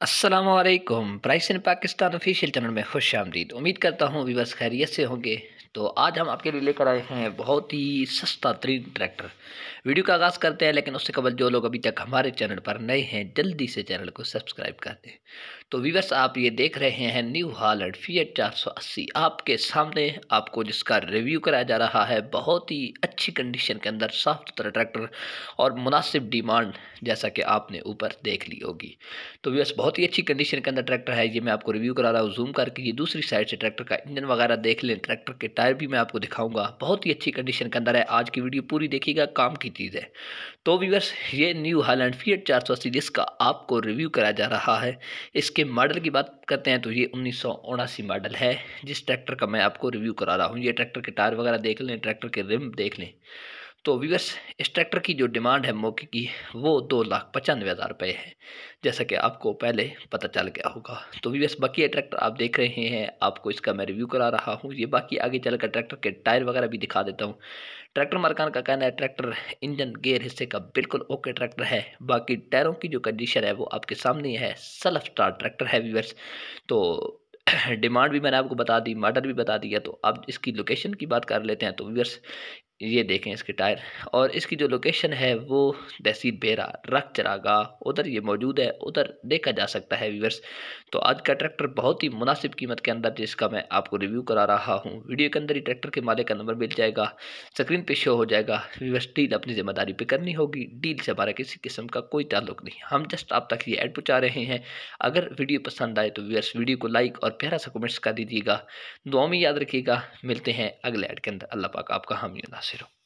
अस्सलामुअलैकुम। Price in Pakistan official channel में खुश आमदीद। उम्मीद करता हूँ व्यूअर्स खैरियत से होंगे। तो आज हम आपके लिए लेकर आए हैं बहुत ही सस्ता तरीन ट्रैक्टर। वीडियो का आगाज़ करते हैं, लेकिन उससे कबल जो लोग अभी तक हमारे चैनल पर नए हैं जल्दी से चैनल को सब्सक्राइब कर दें। तो व्यूअर्स आप ये देख रहे हैं न्यू हॉलैंड फिएट 480 आपके सामने, आपको जिसका रिव्यू कराया जा रहा है। बहुत ही अच्छी कंडीशन के अंदर साफ सुथरा ट्रैक्टर और मुनासिब डिमांड, जैसा कि आपने ऊपर देख ली होगी। तो व्यूअर्स बहुत ही अच्छी कंडीशन के अंदर ट्रैक्टर है। ये मैं आपको रिव्यू करा रहा हूँ जूम करके। ये दूसरी साइड से ट्रैक्टर का इंजन वगैरह देख लें, ट्रैक्टर के टायर भी मैं आपको दिखाऊंगा। बहुत ही अच्छी कंडीशन के अंदर है। आज की वीडियो पूरी देखिएगा, काम की चीज़ है। तो व्यूअर्स ये न्यू हॉलैंड फिएट 480 जिसका आपको रिव्यू कराया जा रहा है, इसके मॉडल की बात करते हैं तो ये 1979 मॉडल है जिस ट्रैक्टर का मैं आपको रिव्यू करा रहा हूँ। ये ट्रैक्टर के टायर वगैरह देख लें, ट्रैक्टर के रिम देख लें। तो व्यूअर्स इस ट्रैक्टर की जो डिमांड है मौके की, वो 2,95,000 रुपये है, जैसा कि आपको पहले पता चल गया होगा। तो व्यूअर्स बाकी ये ट्रैक्टर आप देख रहे हैं, आपको इसका मैं रिव्यू करा रहा हूँ। ये बाकी आगे चलकर ट्रैक्टर के टायर वगैरह भी दिखा देता हूँ। ट्रैक्टर मार्कान का कहना है ट्रैक्टर इंजन गेयर हिस्से का बिल्कुल ओके ट्रैक्टर है। बाकी टायरों की जो कंडीशन है वो आपके सामने ही है। सेल्फ स्टार्ट ट्रैक्टर है व्यूअर्स। तो डिमांड भी मैंने आपको बता दी, मॉडल भी बता दिया। तो अब इसकी लोकेशन की बात कर लेते हैं। तो व्यूअर्स ये देखें इसके टायर, और इसकी जो लोकेशन है वो तहसील बेरा रख चरागा उधर ये मौजूद है, उधर देखा जा सकता है व्यूअर्स। तो आज का ट्रैक्टर बहुत ही मुनासिब कीमत के अंदर जिसका मैं आपको रिव्यू करा रहा हूँ। वीडियो के अंदर ही ट्रैक्टर के मालिक का नंबर मिल जाएगा, स्क्रीन पे शो हो जाएगा। व्यूअर्स डील अपनी जिम्मेदारी पे करनी होगी, डील से हमारा किसी किस्म का कोई ताल्लुक नहीं। हम जस्ट आप तक ये ऐड पहुँचा रहे हैं। अगर वीडियो पसंद आए तो व्यूअर्स वीडियो को लाइक और प्यारा सा कमेंट्स कर दीजिएगा। दुआ में याद रखिएगा। मिलते हैं अगले ऐड के अंदर। अल्लाह पाक आपका हामी नासिर हो।